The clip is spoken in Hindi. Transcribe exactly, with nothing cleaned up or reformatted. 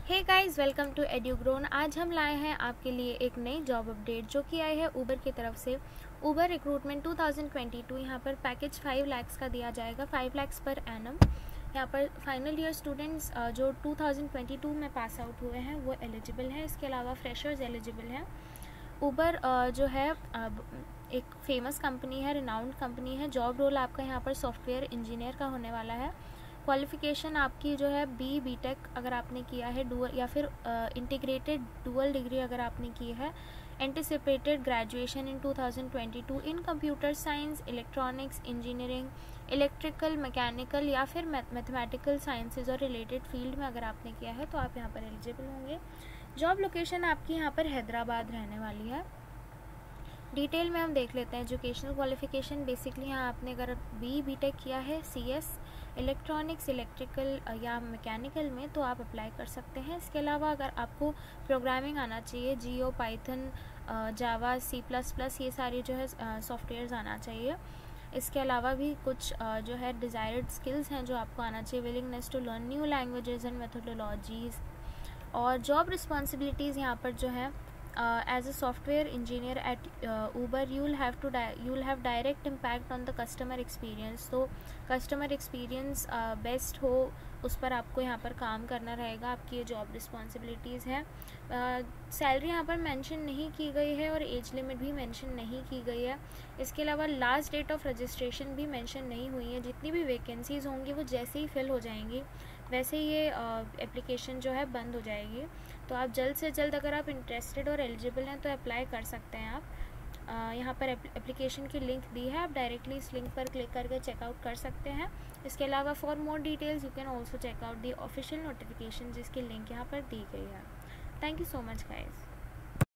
Hey guys, welcome to EduGrown. आज हम लाए हैं आपके लिए एक नई जॉब अपडेट जो कि आई है ऊबर की तरफ से। Uber recruitment two thousand twenty two, यहाँ पर पैकेज फाइव लैक्स का दिया जाएगा, फाइव लैक्स पर एनम। यहाँ पर फाइनल ईयर स्टूडेंट्स जो टू थाउजेंड ट्वेंटी टू में पास आउट हुए हैं वो एलिजिबल हैं। इसके अलावा फ्रेशर्स एलिजिबल हैं। ऊबर जो है एक फेमस कंपनी है, रिनाउंड कंपनी है। जॉब रोल आपका यहाँ पर सॉफ्टवेयर इंजीनियर का होने वाला है। क्वालिफ़िकेशन आपकी जो है बी बी टेक अगर आपने किया है, डुअल या फिर इंटीग्रेटेड डुअल डिग्री अगर आपने की है, anticipated graduation in two thousand twenty two in computer science, electronics, engineering, electrical, mechanical या फिर मैथमेटिकल साइंसेज और रिलेटेड फील्ड में अगर आपने किया है तो आप यहाँ पर एलिजिबल होंगे। जॉब लोकेशन आपकी यहाँ पर हैदराबाद रहने वाली है। डिटेल में हम देख लेते हैं। एजुकेशनल क्वालिफिकेशन बेसिकली यहाँ आपने अगर बी बी टेक किया है सी एस, इलेक्ट्रॉनिक्स, इलेक्ट्रिकल या मैकेनिकल में तो आप अप्लाई कर सकते हैं। इसके अलावा अगर आपको प्रोग्रामिंग आना चाहिए, Go, Python, Java, C plus plus, ये सारी जो है सॉफ्टवेयर्स आना चाहिए। इसके अलावा भी कुछ जो है डिज़ायर्ड स्किल्स हैं जो आपको आना चाहिए, willingness to learn new languages and methodologies. और जॉब रिस्पॉन्सिबिलिटीज़ यहाँ पर जो है, Uh, as a software engineer at uh, Uber, you will have to di- you will have direct impact on the customer experience. तो customer experience बेस्ट uh, हो उस पर आपको यहाँ पर काम करना रहेगा। आपकी ये जॉब रिस्पॉन्सिबिलिटीज़ हैं। सैलरी uh, यहाँ पर मेंशन नहीं की गई है और एज लिमिट भी मेंशन नहीं की गई है। इसके अलावा लास्ट डेट ऑफ रजिस्ट्रेशन भी मेंशन नहीं हुई है। जितनी भी वैकेंसीज़ होंगी वो जैसे ही फिल हो जाएंगी वैसे ही ये एप्लीकेशन uh, जो है बंद हो जाएगी। तो आप जल्द से जल्द अगर आप इंटरेस्टेड और एलिजिबल हैं तो अप्लाई कर सकते हैं। आप आ, यहाँ पर एप्लीकेशन की लिंक दी है, आप डायरेक्टली इस लिंक पर क्लिक करके चेकआउट कर सकते हैं। इसके अलावा for more details you can also check out the official notification जिसकी लिंक यहाँ पर दी गई है। Thank you so much guys.